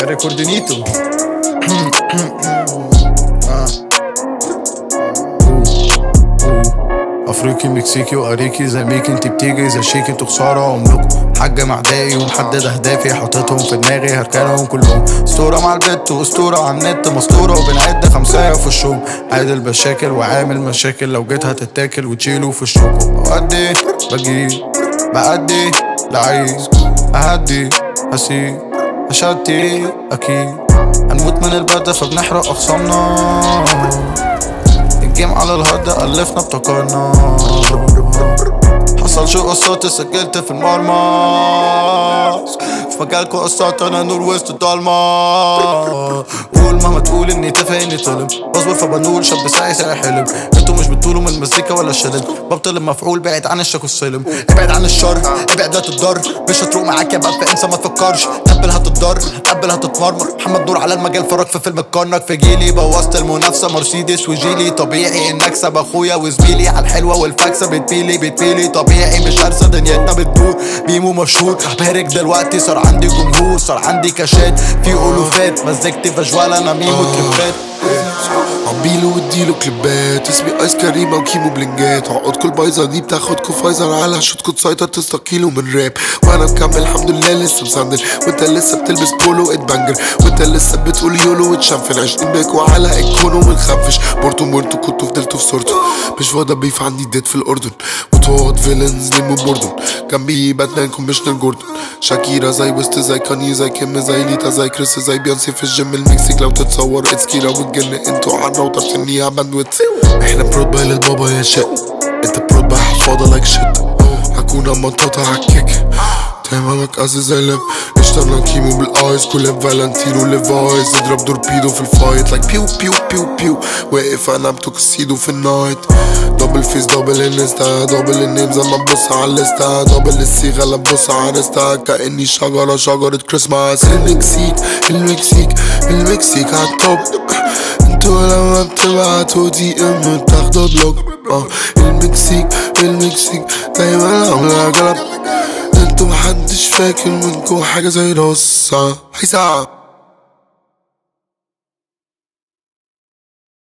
الريكوردينيتو. افريقي مكسيكي واريكي زي ميكي انت بتيجي زي شيكي انتوا خساره عمركم. حاجه معدائي ومحدد اهدافي حاططهم في دماغي هركنهم كلهم. اسطوره مع البت واسطوره على النت مسطوره وبنعد خمسايه في الشوم. عادل بشاكل وعامل مشاكل لو جيت هتتاكل وتشيله في الشوكو. بودي بجيب بأدي لعيب أهدي هسيب هشتي أكيد هنموت من البرد فبنحرق أخصامنا. الجيم على الهارد ألفنا ابتكرنا. حصل شو قصات سجلت في المرمى. في مجالكوا قصات أنا نور وسط الضلمة. قول مهما تقول إني تافه إني طلب بصبر فبنول شاب ساعي ساعي حلم. انتوا مش بتقولوا من المزيكا ولا الشلل. ببطل المفعول بعد عن الشك والسلم. ابعد عن الشر ابعد لا تتضر. مش هتروق معاك يا بقى انسى ما تفكرش. تقبل هتتضر تقبل هتتمرمر. محمد نور على المجال فرق في فيلم الكرنك في جيلي. بوظت المنافسة مرسيدس وجيلي. طبيعي ان اكسب اخويا وزميلي. على الحلوة والفاكسة بتبيلي طبيعي مش هرسى دنيتنا بتدور. بيمو مشهور بارك دلوقتي صار عندي جمهور. صار عندي كاشات في ألوفات. مزجتي فجوال انا ميمو تريبات. عبيله واديله كليبات. اسمي ايس كريمه وكيمو بلنجات. عقدكوا البايظه دي بتاخدكوا فايزر على شوتكوا تسيطر تستقيلوا من راب. وانا مكمل الحمد لله لسه مسندل. وانت لسه بتلبس بولو اتبنجر. وانت لسه بتقول يولو وتشنفل. 20 باكوا على الكونو ونخفش. بورتو كنتوا فضلتوا في صورته. مش فاضي بيف عندي ديت في الاردن. وتوات فيلنز نيمو بوردون. جنبي باتمان كومبيشنر جوردن. شاكيرا زي ويست زي كاني زي كيم زي ليتا زي كريس زي بيونسي في الجيم المكسيك. لو تتصور اتسكيرا والجن انتوا عنا وطرتني يا باندويت. احنا برود باي للبابا يا شق. انت برود باي حفاضة لايك شيت. هكون مطاطة عالكيك تمامك قاسي زي لب. اشتغلنا كيمو بالايس كل فالنتينو ليفايز. اضرب دوربيدو في الفايت لايك بيو بيو بيو بيو. واقف انا بتوكسيدو في النايت. دبل فيس دبل انستا. دبل النيمز اما تبص على الليستا. دبل الصيغة لما تبص على ريستا. كأني شجرة كريسماس. المكسيك عالتوب. انتوا لما بتبعتوا دي ام بتاخدوا بلوك. المكسيك دايما عاملة قلب. انتوا محدش فاكر منكوا حاجة زي رصة. هيسا